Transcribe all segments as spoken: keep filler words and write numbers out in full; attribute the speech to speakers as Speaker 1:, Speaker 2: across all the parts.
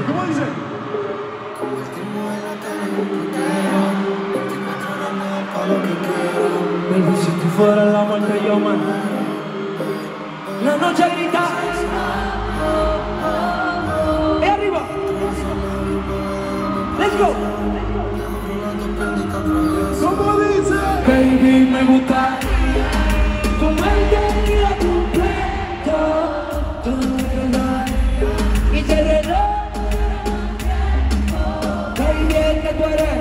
Speaker 1: ¿Cómo dice? Baby, si tú fueras la muerte, yo man. La noche grita. ¡Eh, arriba! ¡Let's go! ¿Cómo dice? Baby, me gusta tu mente y la completa. Y te reloj. Baby, es que tú eres.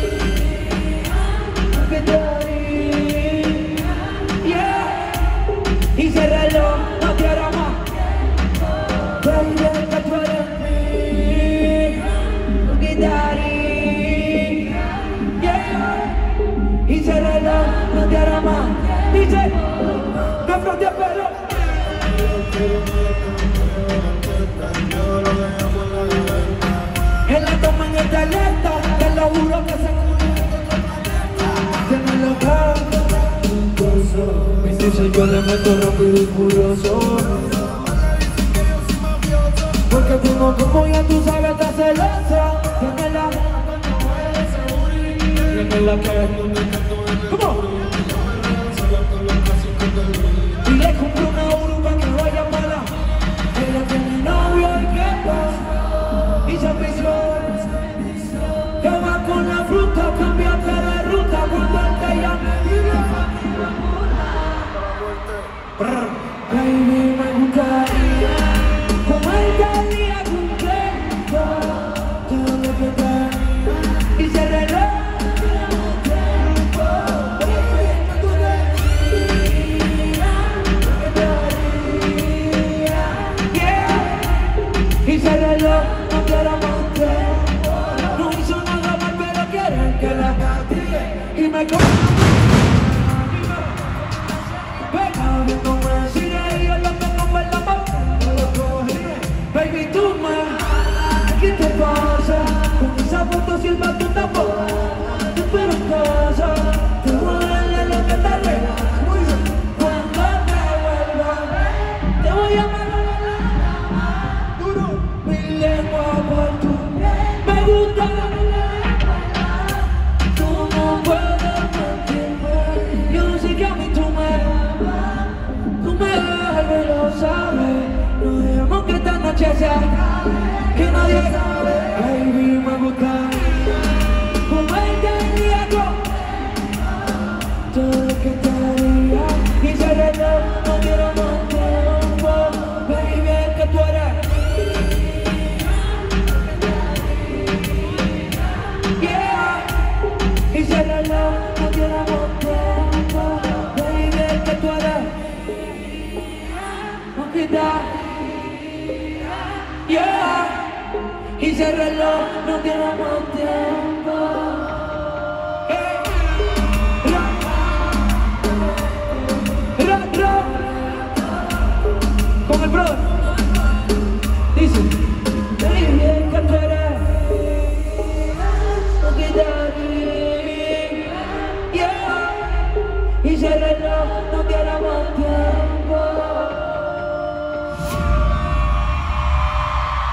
Speaker 1: Que tú eres. Yeah. Y se reloj, no quiero más. Baby, es que tú eres mí. Que te eres. Yeah. Y se reloj, no quiero más. Dice, me frote el pelo. En la toma en el talento, te lo juro que se tiene loca. Mis dices yo le meto rápido y furioso. Porque tú no como ya tú sabes, estás celoso. Tiene la Tiene la que ¿cómo? Y le compré una uruba que vaya mala. Ella tiene novio y qué pasa. Y se afició. Que va con la fruta, cambiaste de ruta cuando él te llame. Baby, me gustaría como el día completo. Todo lo que te y se reloj. Y se reloj, no quiero más tiempo. No hizo nada mal, pero quieren que la castigue. Y me coge. Venga, viéndome, si de ellos lo tengo en la mano, no lo cogí. Baby, tú me, ¿qué te pasa? Con esa foto silba tu tampoco. Te espero en casa, te voy a darle lo que te arregla. Cuando te vuelva, te voy a amar. Mi lengua por tu me gusta. Tú no puedes mentirme. Yo sé que a mí tú me tú me dejas, lo sabes. No dejemos que esta noche sea que nadie sabe. Baby, me gusta como el día todo lo que te haría. Y se reloj, no quiero más tiempo. Baby, es que tú eres. Y se reloj, no quiero más tiempo. Baby, es que tú eres. No quita. Yeah. Y se reloj, no quiero más tiempo.